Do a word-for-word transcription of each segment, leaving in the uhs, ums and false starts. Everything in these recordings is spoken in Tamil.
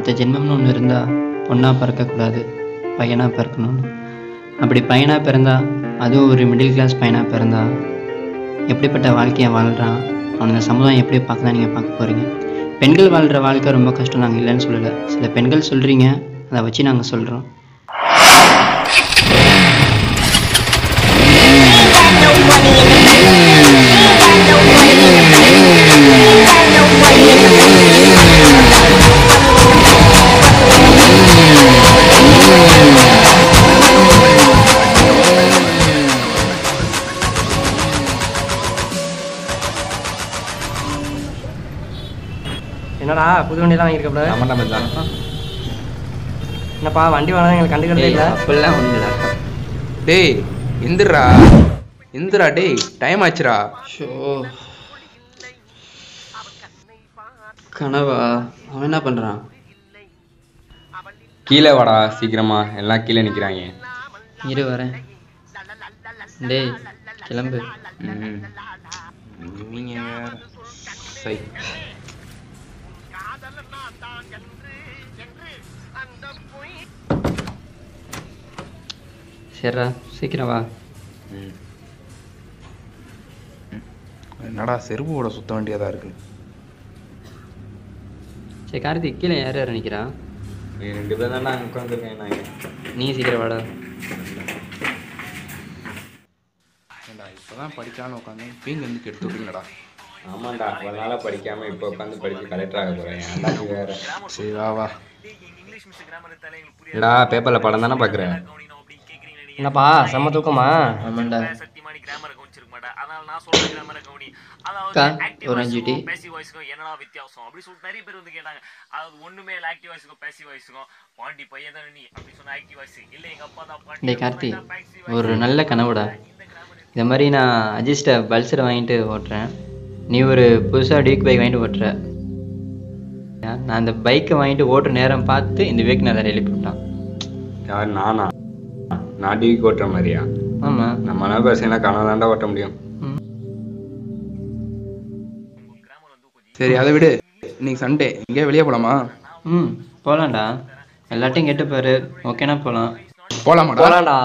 அடுத்த ஜென்மம்னு ஒன்று இருந்தால் பொண்ணாக பிறக்கக்கூடாது, பையனாக பிறக்கணும்னு. அப்படி பையனாக பிறந்தா, அதுவும் ஒரு மிடில் கிளாஸ் பையனாக பிறந்தா எப்படிப்பட்ட வாழ்க்கையை வாழ்கிறான், அவனை இந்த சமுதாயம் எப்படி பார்க்க தான் நீங்கள் பார்க்க போகிறீங்க. பெண்கள் வாழ்கிற வாழ்க்கை ரொம்ப கஷ்டம், நாங்கள் இல்லைன்னு சொல்லலை. சில பெண்கள் சொல்கிறீங்க, அதை வச்சு நாங்கள் சொல்கிறோம். என்னடா புது வண்டியெல்லாம் வாங்கியிருக்கப்பட? ஆமாம் நம்ம தான். என்னப்பா வண்டி வாங்கினா எங்களுக்கு கண்டுக்கிறதே இல்லை. அப்படிலாம் ஒன்றும் இல்லை. டேய் இந்திரா இந்திரா டேய் டைம் ஆச்சுடா. ஷோ கனவா? அவன் என்ன பண்ணுறான்? கீழே வாடா சீக்கிரமா, எல்லாம் கீழே நிற்கிறாங்க. இரு வரேன். டேய் கிளம்பு. ம் நீங்கள் வேற சை. சரிடா சீக்கிரம் வா. ம் என்னடா செருப்போட சுத்த வேண்டியதாக இருக்கு. சரி கார்த்திக், கீழே யார் யார் நிற்கிறா? நீ ரெண்டு பேர் தானே அங்கே உட்காந்துருக்கேன். நான் நீ சீக்கிரம் வாடா. ஏண்டா இப்போ தான் படிக்கலான்னு உட்காந்து பீங்க வந்து கெடுத்து விட்டுங்கடா. ஆமாண்டா, ஒரு நாளாக படிக்காமல் இப்போ உட்காந்து படித்து கலெக்டர் ஆக போகிறேன். ஏன்டாச்சு வேற. சரி வா வா. ஏடா பேப்பரில் படம் தானே பார்க்குறேன். என்னப்பா செம்ம தூக்கமா? ஆமாண்டா. அக்கா ஒரு அஞ்சு டீ. என்னடா வித்தியாசம் அப்படி சொல்லிட்டு நிறைய பேர் வந்து கேட்டாங்க. அதாவது ஒண்ணுமே இல்லை, ஆக்டிவ் வாய்ஸுக்கும் பேசிவ் வாய்ஸுக்கும். பாண்டி பையன் தானே நீ அப்படி சொன்ன ஆக்டிவ் வாய்ஸ் இல்லை, எங்க அப்பா தான் பாண்டி. டேய் கார்த்திக், ஒரு நல்ல கனவுடா. இந்த மாதிரி நான் அஜிஸ்ட்டை பல்சரை வாங்கிட்டு ஓட்டுறேன், நீ ஒரு புதுசாக டியூக் பைக் வாங்கிட்டு ஓட்டுற. நான் அந்த பைக்கை வாங்கிட்டு ஓட்டுற நேரம் பார்த்து இந்த விவேக் நான் எழுப்பி விட்டான். யார் நானா? நான் டிவிக்கு ஓட்டுற மாதிரியா? ஆமாம். நம்மளால பேசினா கனவு தாண்டா ஓட்ட முடியும். சரி அதை விடு, இன்னைக்கு சண்டே எங்கேயா வெளியே போகலாமா? ம் போகலாம்டா, எல்லாத்தையும் கேட்டுப்பாரு. ஓகேனா போகலாம். போகலாமாடா? போகலாம்டா.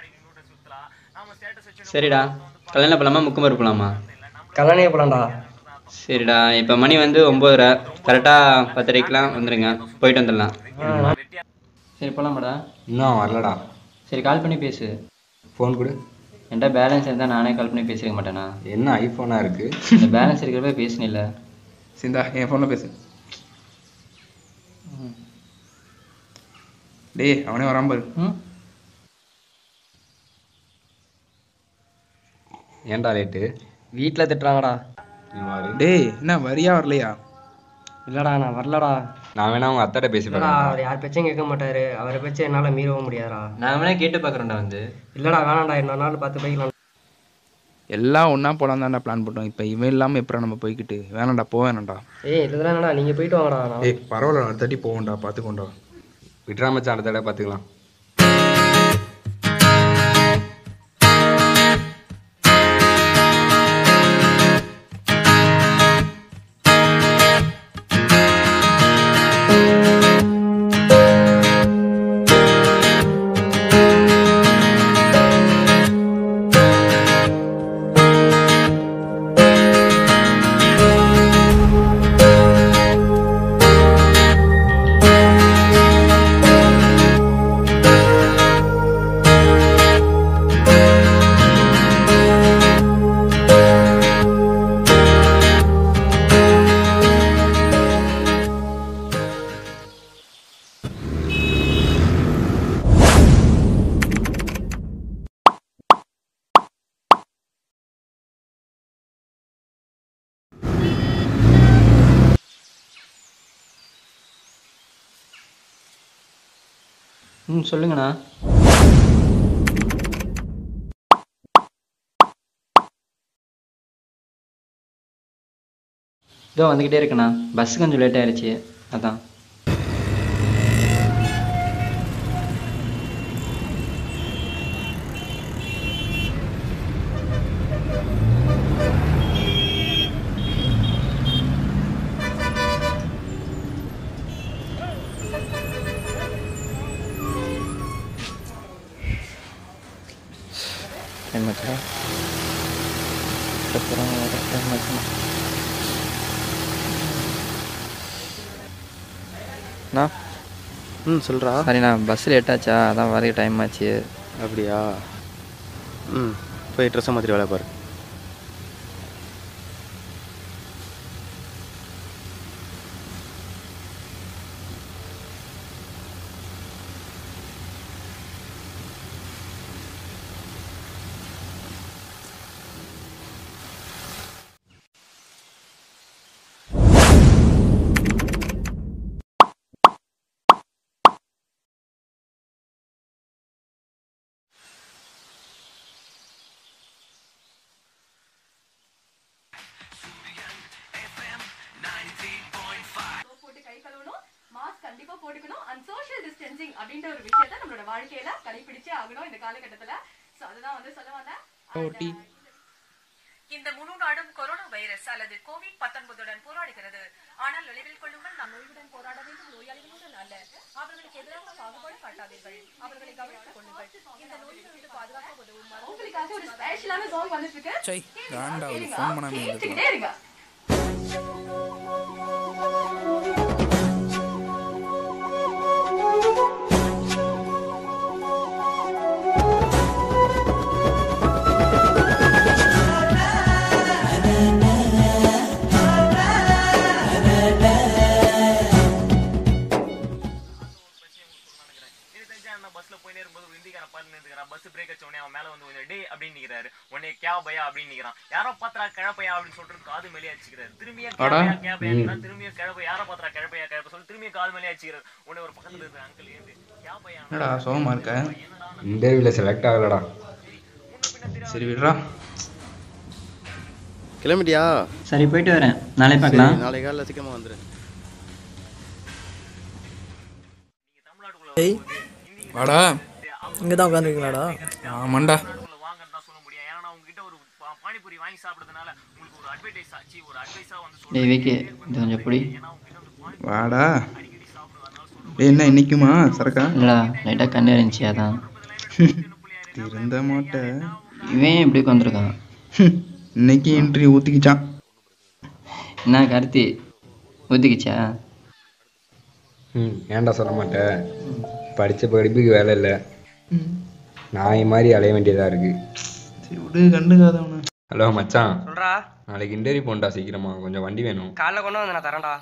சரிடா, கல்யாணம் போகலாமா முக்குமர் போகலாமா? கல்யாணே போகலாம்டா. சரிடா, இப்போ மணி வந்து ஒம்போதரை, கரெக்டாக பத்தரைக்கெலாம் வந்துடுங்க, போயிட்டு வந்துடலாம். சரி போகலாமாடா? இன்னும் வரலடா. சரி கால் பண்ணி பேசு. ஃபோன் கொடு. என்கிட்ட பேலன்ஸ் இருந்தால் நானே கால் பண்ணி பேசிக்க மாட்டேனா? என்ன ஐஃபோனாக இருக்குது? இந்த பேலன்ஸ் இருக்கிறப்ப பேசினில்ல. சிந்தா என் ஃபோனில் பேசு. டேய் அவனே வராம பாரு. ம் ஏன்டா லேட்டு? வீட்டில் திட்டுறாங்கடா. டேய் என்ன வரியா வரலையா? இல்லைடா நான் வரலடா. நான் வேணா அவங்க அத்தாட்ட பேசி இல்லடா, அவர் யார் பேச்சும் கேட்க மாட்டாரு. அவரை பேச்சு என்னால் மீறவும் முடியாதா. நான் வேணா கேட்டு பார்க்குறேன்டா வந்து. இல்லைடா வேணாம்டா, இன்னொரு நாள் பார்த்து போய்க்கலாம். எல்லாம் ஒன்றா போகலாம் தான்டா பிளான் போட்டோம். இப்போ இவன் இல்லாமல் எப்படா நம்ம போய்கிட்டு? வேணாண்டா போக வேணாண்டா. ஏய் இதெல்லாம் என்னடா, நீங்கள் போயிட்டு வாங்கடா. ஏய் பரவாயில்ல, அடுத்த தாட்டி போவோம்டா, பார்த்துக்கோண்டா. விட்றாமச்சா அடுத்த தடவை பார்த்துக்கலாம். ம் சொல்லுங்கண்ணா. இதோ வந்துக்கிட்டே இருக்குண்ணா, பஸ் கொஞ்சம் லேட் ஆயிடுச்சு அதான். டைம் ஆச்சுடா. அப்புறம் வர டைம் ஆச்சுண்ணா. அண்ணா ம் சொல்கிறா. சரிண்ணா, பஸ் லேட் ஆச்சா, அதான் வர டைம் ஆச்சு. அப்படியா? ம் போய் ட்ரெஸ்ஸை மாற்றி வேலை பாரு. அப்படின்ற ஒரு விஷயத்தை நம்மளோட வாழ்க்கையில கடைபிடிச்சே ஆகணும் இந்த காலகட்டத்துல. சோ அதுதான் வந்து சொல்ல வந்தேன். இந்த முழு நாடும் கொரோனா வைரஸ் அல்லது கோவிட் பத்தொன்பதுடன் போராடுகிறது. ஆனால் நினைவில் கொள்ளுங்கள், நாம் நோயுடன் போராட வேண்டும், நோயாளிகளுடன் அல்ல. அவர்களுக்கு எதிராக பாகுபாடு காட்டாதீர்கள், அவர்களை கவனித்துக் கொள்ளுங்கள். இந்த நோயிலிருந்து பாதுகாக்க உதவும் உங்களுக்காக ஒரு ஸ்பெஷலான சாங் வந்துட்டு இருக்கு. பஸ்ல போயினே இருக்கும்போது ஒரு இந்திக்காரன் பாருன்னு இருக்கிறான். பஸ் பிரேக் வச்ச உடனே அவன் மேல வந்து கொஞ்சம் டே அப்படின்னு நிக்கிறாரு. உடனே கே பையா அப்படின்னு நிக்கிறான். யாரோ பாத்திரா கிழப்பையா அப்படின்னு சொல்லிட்டு காது மேலே அடிச்சுக்கிறாரு. திரும்பிய கேபையா கேபையா திரும்பிய கிழப்பையா யாரோ பாத்திரா கிழப்பையா கிழப்ப சொல்லி திரும்பிய காது மேலே அடிச்சுக்கிறாரு. உடனே ஒரு பக்கத்துல இருக்கிற அங்கிள் ஏந்து கேபையா என்னடா சோகமா இருக்க? இன்டர்வியூல செலக்ட் ஆகலடா. சரி விடுறா. கிளம்பிட்டியா? சரி போயிட்டு வரேன், நாளை பார்க்கலாம். நாளை காலையில் சீக்கிரமாக வந்துடு. ஏய் வாடா. இங்கே தான் உட்காந்துருக்கீங்களாடா? ஆமாண்டா. டேய் விக்கி, இது கொஞ்சம் பொடி. வாடா. டேய் என்ன இன்னைக்குமா சரக்கா? இல்லடா, லைட்டாக கண்ணு இருந்துச்சு அதான். திருந்த மாட்டேன். இவன் எப்படி உட்காந்துருக்கான்? இன்னைக்கு இன்டர்வியூ ஊற்றிக்கிச்சான். என்ன கார்த்தி, ஊற்றிக்கிச்சா? ம் ஏன்டா சொல்ல மாட்டேன். படித்த படிப்புக்கு வேலை இல்லை, நாய் மாதிரி அலைய வேண்டியதாக இருக்கு. சரி விடு, கண்டுக்காதவனு. ஹலோ மச்சான். சொல்கிறா. நாளைக்கு இன்டர்வியூ போண்டா, சீக்கிரமா கொஞ்சம் வண்டி வேணும். காலைல கொண்டு வந்து நான் தரேன்டா.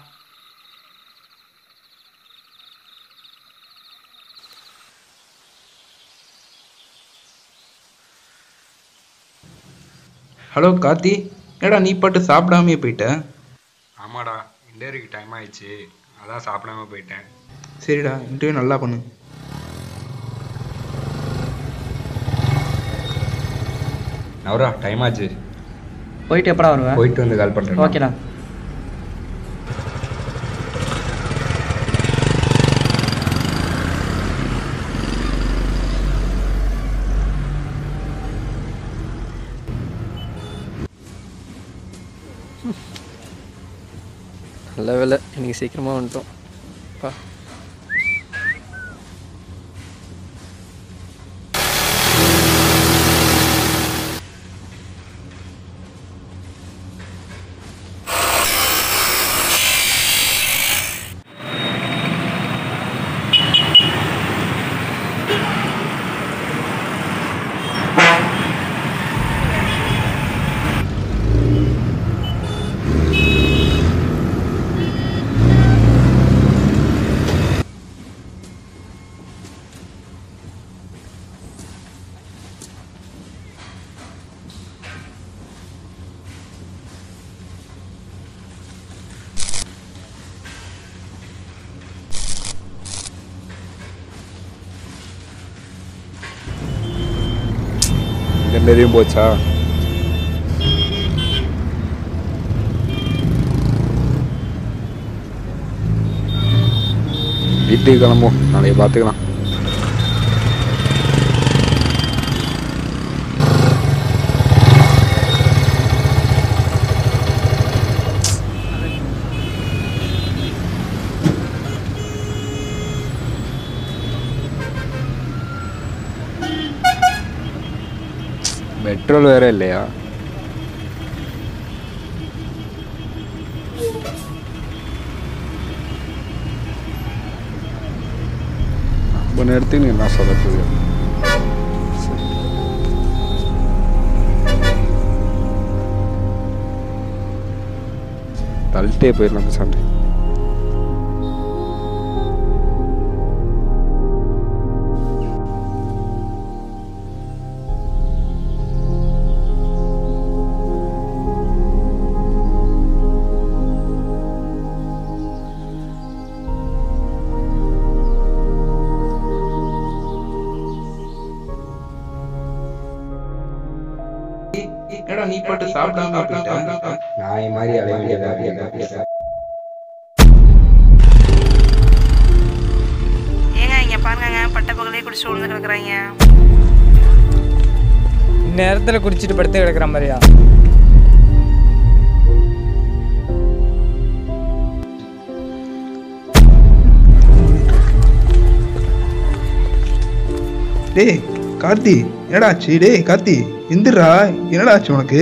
ஹலோ கார்த்தி, ஏடா நீ பாட்டு சாப்பிடாமே போயிட்ட? ஆமாடா, இன்டர்வியூக்கு டைம் ஆயிடுச்சு, அதான் சாப்பிடாம போயிட்டேன். சரிடா, இன்டர்வியூ நல்லா பண்ணு. நவரா, டைம் ஆச்சு. போயிட்டு எப்படா வருவேன்? போயிட்டு வந்து கால் பண்ணுறேன். ஓகேடா. நல்ல வேலை இன்னைக்கு சீக்கிரமாக வந்துட்டோம். பா எந்ததையும் போச்சா? வீட்டுக்கு கிளம்பும், நாளைக்கு பார்த்துக்கலாம். பெட்ரோல் வேற இல்லையா? ரொம்ப நேரத்துக்கு என்ன சொல்ல போகுது? தள்ளிட்டே போயிடலாம் சண்டை. நீ பாட்டு சாப்பிடாம நாய் மாதிரி அலைய வேண்டியதா ஏங்க இங்க பாருங்க, பட்ட பகலே குடிச்சு விழுந்து கிடக்குறாங்க. நேரத்துல குடிச்சிட்டு படுத்து கிடக்குற மாதிரியா? டேய் கார்த்தி, என்னடா ஆச்சு? டேய் கார்த்தி எந்திரா, என்னடா ஆச்சு உனக்கு?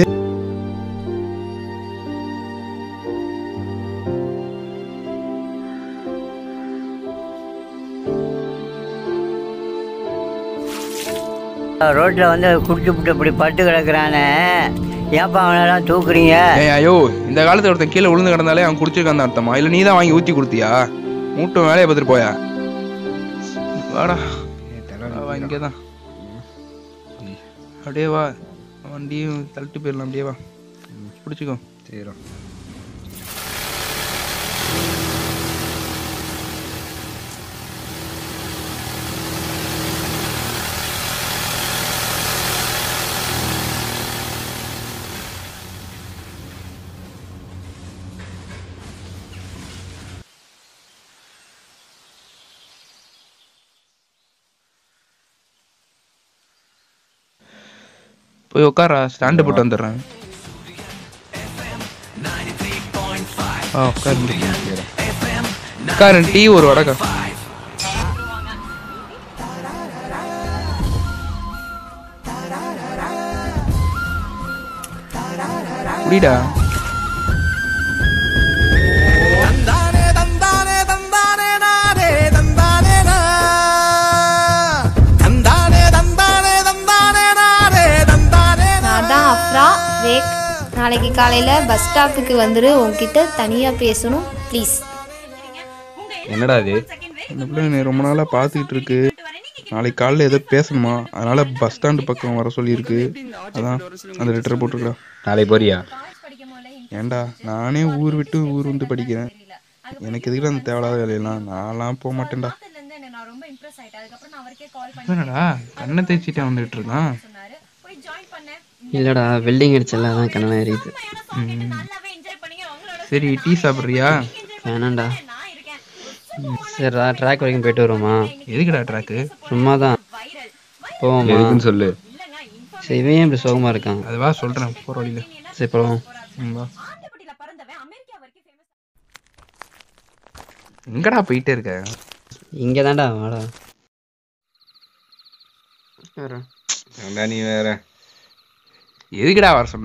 ரோட்ல வந்து குடிச்சு விட்டு இப்படி பட்டு கிடக்குறானே, ஏப்பா அவனெல்லாம் தூக்குறீங்க? ஏய் ஐயோ, இந்த காலத்துல ஒருத்தன் கீழே விழுந்து கிடந்தாலே அவன் குடிச்சிருக்கான் அர்த்தமா? இல்ல நீ தான் வாங்கி ஊத்தி கொடுத்தியா? மூட்டை வேலையை பார்த்துட்டு போயா? வாடா வா, இங்கேதான் அப்படியே வா, வண்டியும் தள்ளிட்டு போயிடலாம். அப்படியே வா, பிடிச்சிக்கோ. சரி போய் உட்காரா, ஸ்டாண்டு போட்டு வந்துடுறேன். ஆ உட்காரு உட்காரு. டீ ஒரு வடக்கா. குடிடா. நாளைக்கு காலையில் பஸ் ஸ்டாப்புக்கு வந்துடு, உங்ககிட்ட தனியாக பேசணும் ப்ளீஸ். என்னடா இது? இந்த பிள்ளை ரொம்ப நாளாக பார்த்துக்கிட்டு இருக்கு. நாளைக்கு காலையில் ஏதோ பேசணுமா, அதனால பஸ் ஸ்டாண்டு பக்கம் வர சொல்லியிருக்கு. அதான் அந்த லெட்டரை போட்டுருக்கா. நாளைக்கு போறியா? ஏண்டா, நானே ஊர் விட்டு ஊர் வந்து படிக்கிறேன். எனக்கு எதுக்கு அந்த தேவையில்லாத வேலையெல்லாம்? நான்லாம் போக மாட்டேன்டா. என்னடா கண்ணை தேய்ச்சிட்டே வந்துட்டு இருக்கான்? இல்லைடா, வெல்டிங் அடிச்சல, அதான் கண்ணெல்லாம் எரியுது. சரி, டீ சாப்பிட்றியா? வேணாண்டா. சரிடா, ட்ராக் வரைக்கும் போயிட்டு வருவோமா? எதுக்குடா ட்ராக்கு? சும்மா தான் போவோமா? எதுக்குன்னு சொல்லு. சரி, இவன் ஏன் இப்படி சோகமாக இருக்கான்? அதுவா சொல்கிறேன், போகிற வழியில். சரி போவோம். எங்கடா போயிட்டே இருக்க? இங்கே தான்டா, வாடா. ஏண்டா நீ வேற? எதுக்குடா வர சொன்ன?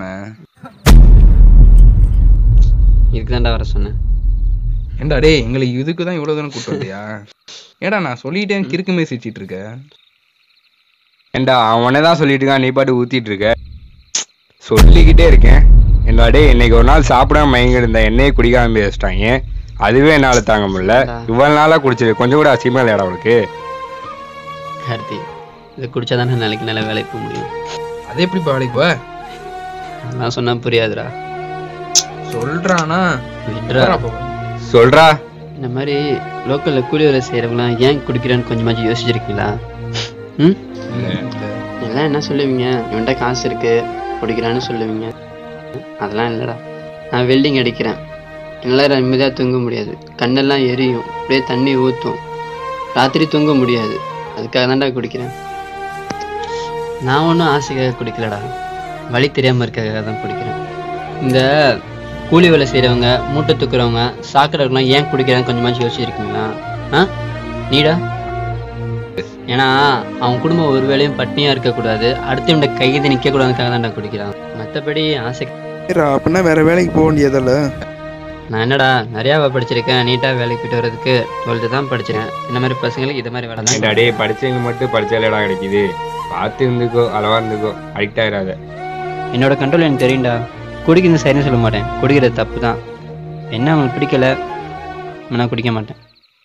இதுக்கு தான்டா வர சொன்னேன். ஏண்டா டே, எங்களை இதுக்கு தான் இவ்வளோ தானே கூப்பிட்டு வந்தியா? ஏடா நான் சொல்லிட்டேன், கிறுக்குமே சிரிச்சிட்டு இருக்க. ஏண்டா அவனே தான் சொல்லிட்டு இருக்கான், நீ பாட்டு ஊத்திட்டு இருக்க. சொல்லிக்கிட்டே இருக்கேன். என்னடா டே, இன்னைக்கு ஒரு நாள் சாப்பிடாம மயங்கி இருந்த என்னையே குடிக்காம வச்சிட்டாங்க. அதுவே என்னால் தாங்க முடியல. இவ்வளவு நாளாக குடிச்சிரு, கொஞ்சம் கூட அசிங்கமா இல்லையாடா அவளுக்கு? கார்த்தி, இதை குடிச்சா தானே நாளைக்கு நல்ல வேலைக்கு போக முடியும். அது எப்படி வேலைக்கு போ? நான் சொன்னா புரியாதுடா. சொல்றானா? சொல்றா. இந்த மாதிரி லோக்கல்ல கூலி வேலை செய்யறவங்களாம் ஏன் குடிக்கிறேன்னு கொஞ்சமாச்சும் யோசிச்சிருக்கீங்களா? ம் எல்லாம் என்ன சொல்லுவீங்க, இவன்கிட்ட காசு இருக்கு குடிக்கிறான்னு சொல்லுவீங்க. அதெல்லாம் இல்லைடா. நான் வெல்டிங் அடிக்கிறேன், என்னால் நிம்மதியாக தூங்க முடியாது. கண்ணெல்லாம் எரியும், அப்படியே தண்ணி ஊற்றும், ராத்திரி தூங்க முடியாது. அதுக்காக தான்டா குடிக்கிறேன். நான் ஒன்றும் ஆசைக்காக குடிக்கலடா, வழி தெரியாமல் இருக்கிறதுக்காக தான் குடிக்கிறேன். இந்த கூலி வேலை செய்கிறவங்க, மூட்டை தூக்குறவங்க, சாக்கடைலாம் ஏன் குடிக்கிறான்னு கொஞ்சமாச்சும் யோசிச்சிருக்கீங்களா? ஆ நீடா? ஏன்னா அவன் குடும்பம் ஒரு வேளையும் பட்னியாக இருக்கக்கூடாது, அடுத்தவன்ட கைது நிற்கக்கூடாதுக்காக தான் நான் குடிக்கிறான். மற்றபடி ஆசை அப்படின்னா வேற வேலைக்கு போக வேண்டியதில்ல. நான் என்னடா நிறையாவா படிச்சிருக்கேன், நீட்டாக வேலைக்கு போயிட்டு வர்றதுக்கு டுவெல்த்து தான் படிச்சிருக்கேன். இந்த மாதிரி பசங்களுக்கு இது மாதிரி வேலை தான். டே படிச்சவங்க மட்டும் படிச்சாலேடா கிடைக்குது. பார்த்து இருந்துக்கோ, அளவா இருந்துக்கோ, அடிக்ட் ஆயிடாத. என்னோட கண்ட்ரோல் எனக்கு தெரியும்டா. குடிக்கிறது சரின்னு சொல்ல மாட்டேன், குடிக்கிறது தப்பு தான். என்ன அவங்களுக்கு பிடிக்கல, நான் குடிக்க மாட்டேன்.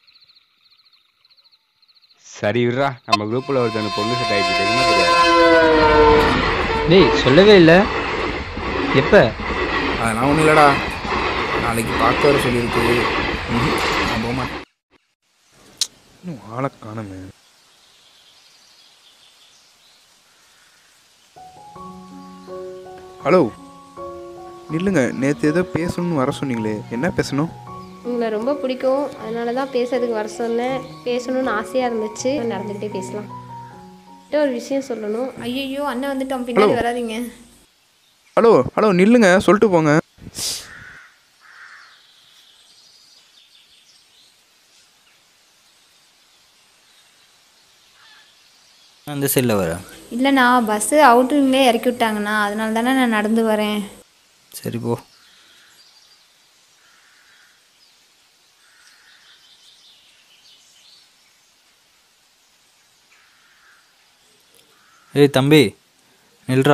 சரி விட்றா, நம்ம குரூப்பில் ஒருத்தன் பொண்ணு செட் ஆகிடுச்சு, தெரியுமா தெரியாதா? டேய் சொல்லவே இல்லை. எப்போ? அதெல்லாம் ஒன்றும் இல்லைடா, நாளைக்கு பார்க்க வர சொல்லியிருக்கு. நான் போக மாட்டேன். இன்னும் ஆளை காணுமே. ஹலோ நில்லுங்க, நேற்று ஏதோ பேசணும்னு வர சொன்னீங்களே, என்ன பேசணும்? உங்களை ரொம்ப பிடிக்கும், அதனால தான் பேசுறதுக்கு வர சொன்னேன். பேசணும்னு ஆசையாக இருந்துச்சு, நடந்துக்கிட்டே பேசலாம். ஒரு விஷயம் சொல்லணும். ஐயோ அண்ணன் வந்துட்டோம், பின்னாடி வராதிங்க. ஹலோ ஹலோ நில்லுங்க, சொல்லிட்டு போங்க. அந்த சைடில் வர இல்லைண்ணா, பஸ்ஸு அவுட்டர்லேயே இறக்கி விட்டாங்கண்ணா, அதனால தானே நான் நடந்து வரேன். சரி போ. ஏய் தம்பி நில்றா.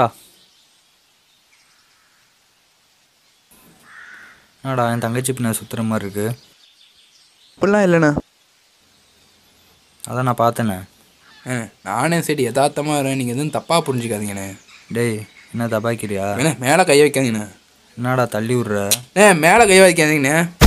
என்னடா என் தங்கச்சி பின்ன சுற்றுற மாதிரி இருக்கு? அப்படிலாம் இல்லைண்ணா. அதான் நான் பார்த்தேண்ணே. நானே சரி யதார்த்தமாக வரேன், நீங்கள் எதுவும் தப்பாக புரிஞ்சிக்காதீங்கண்ணே. டேய் என்ன தப்பாக்கிறியா? ஏண்ணே மேலே கை வைக்காதீங்கண்ணே. என்னடா தள்ளி விட்ற? ஏ மேலே கை வைக்காதீங்கண்ணே.